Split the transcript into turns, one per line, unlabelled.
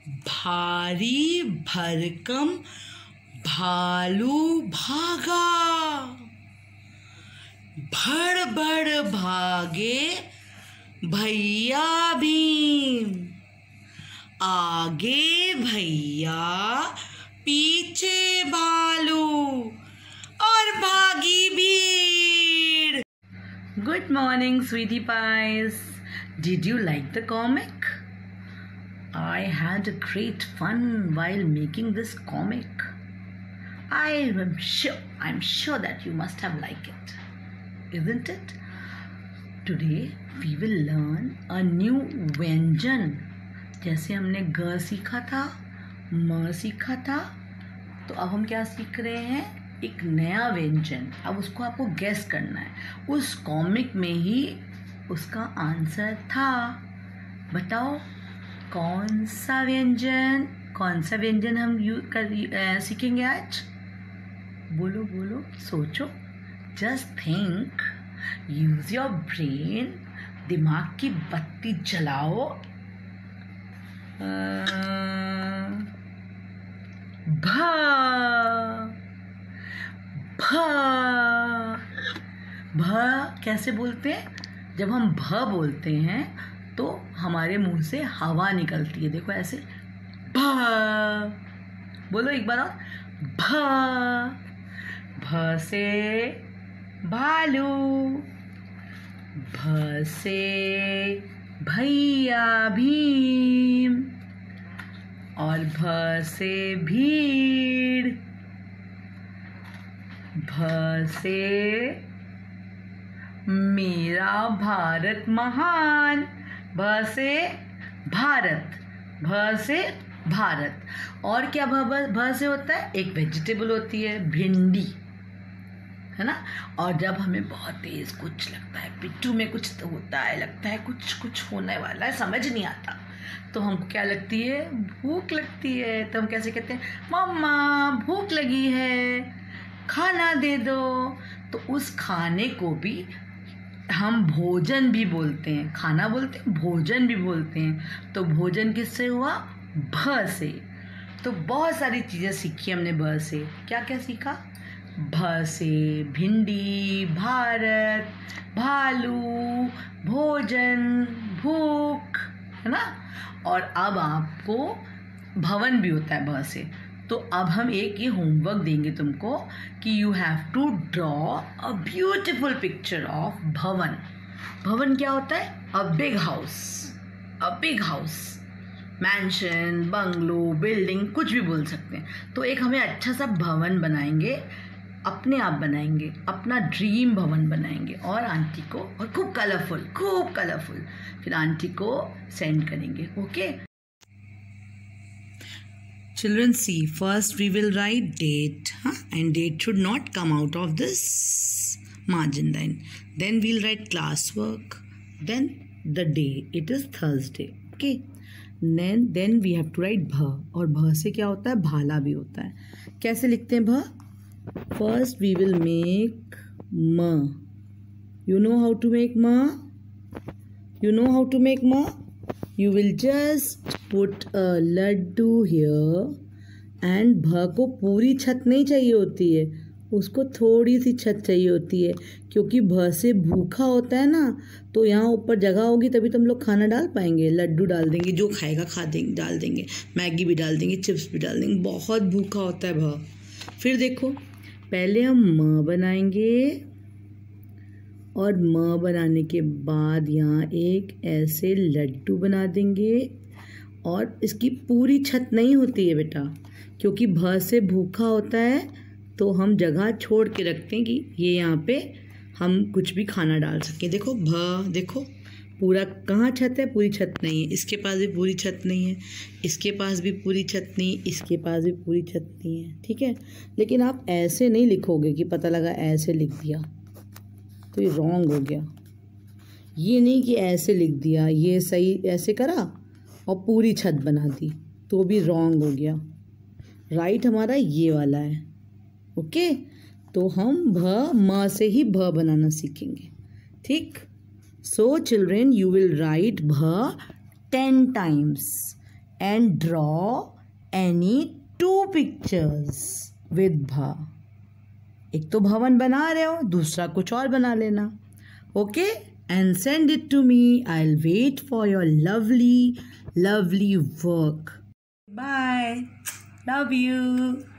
भारी भरकम भालू भागा, भड़ भड़ भागे भैया भीम, आगे भैया पीछे भालू और भागी भीड़। Good morning, sweetie pies. Did you like the comic? I had a great fun while making this comic. I'm sure that you must have liked it, isn't it? Today we will learn a new व्यंजन. जैसे हमने ग सीखा था, म सीखा था, तो अब हम क्या सीख रहे हैं? एक नया व्यंजन. अब उसको आपको गेस करना है. उस कॉमिक में ही उसका आंसर था. बताओ कौन सा व्यंजन हम सीखेंगे आज? बोलो बोलो, सोचो. Just think, use your brain. दिमाग की बत्ती जलाओ. भ कैसे बोलते हैं? जब हम भ बोलते हैं तो हमारे मुंह से हवा निकलती है. देखो ऐसे. भ बोलो एक बार और. भ से भालू, भ से भैया भीम, और भ से भीड़, भ से मेरा भारत महान, भ से भारत, भ से भारत. और क्या भ से होता है? एक वेजिटेबल होती है, भिंडी, है ना. और जब हमें बहुत तेज कुछ लगता है, पिट्ठू में कुछ तो होता है, लगता है कुछ होने वाला है, समझ नहीं आता, तो हमको क्या लगती है? भूख लगती है. तो हम कैसे कहते हैं? मम्मा भूख लगी है, खाना दे दो. तो उस खाने को भी हम भोजन भी बोलते हैं. खाना बोलते हैं, भोजन भी बोलते हैं. तो भोजन किससे हुआ? भ से. तो बहुत सारी चीज़ें सीखी हमने भ से. क्या क्या सीखा? भ से भिंडी, भारत, भालू, भोजन, भूख, है ना. और अब आपको भवन भी होता है भ से. तो अब हम एक ये होमवर्क देंगे तुमको कि you have to draw a beautiful picture of भवन. भवन क्या होता है? A big house, mansion, bungalow, building, कुछ भी बोल सकते हैं. तो एक हमें अच्छा सा भवन बनाएंगे, अपने आप बनाएंगे, अपना ड्रीम भवन बनाएंगे, और आंटी को, और खूब कलरफुल, फिर आंटी को सेंड करेंगे. Okay children, see, first we will write date, and date should not come out of this margin line. Then we'll write classwork, then the day, it is Thursday. Okay, then we have to write bha. और bha से क्या होता है? भाला भी होता है. कैसे लिखते हैं bha? First we will make ma. You know how to make ma? You will just put a laddu here, and भ को पूरी छत नहीं चाहिए होती है, उसको थोड़ी सी छत चाहिए होती है, क्योंकि भ से भूखा होता है ना. तो यहाँ ऊपर जगह होगी तभी तो हम लोग खाना डाल पाएंगे. लड्डू डाल देंगे, जो खाएगा डाल देंगे, मैगी भी डाल देंगे, चिप्स भी डाल देंगे. बहुत भूखा होता है भ. फिर देखो, पहले हम म बनाएंगे, और म बनाने के बाद यहाँ एक ऐसे लड्डू बना देंगे. और इसकी पूरी छत नहीं होती है बेटा, क्योंकि भ से भूखा होता है, तो हम जगह छोड़ के रखते हैं कि ये यहाँ पे हम कुछ भी खाना डाल सकें. देखो भ, देखो पूरा कहाँ छत है? पूरी छत नहीं है. इसके पास भी पूरी छत नहीं है, इसके पास भी पूरी छत नहीं है, इसके पास भी पूरी छत नहीं है. ठीक है, लेकिन आप ऐसे नहीं लिखोगे कि पता लगा ऐसे लिख दिया तो ये रॉन्ग हो गया. ये नहीं कि ऐसे लिख दिया, ये सही ऐसे करा और पूरी छत बना दी तो भी रॉन्ग हो गया. राइट हमारा ये वाला है. ओके, तो हम म से ही भ बनाना सीखेंगे. ठीक. So children, you will write bha 10 times. and draw any 2 pictures with bha. एक तो भवन बना रहे हो, दूसरा कुछ और बना लेना. Okay? And send it to me. I'll wait for your lovely work. Bye. Love you.